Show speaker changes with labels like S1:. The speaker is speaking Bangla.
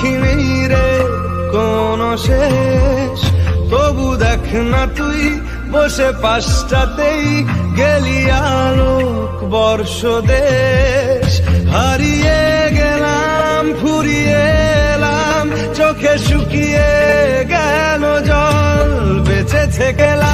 S1: দেখিনি রে কোনো শেষ, তবু দেখ না তুই বসে পাশটাতেই গেলি আলোক বর্ষ দেশ। হারিয়ে গেলাম ফুরিয়ে এলাম, চোখে শুকিয়ে গেল জল, বেঁচে থেকে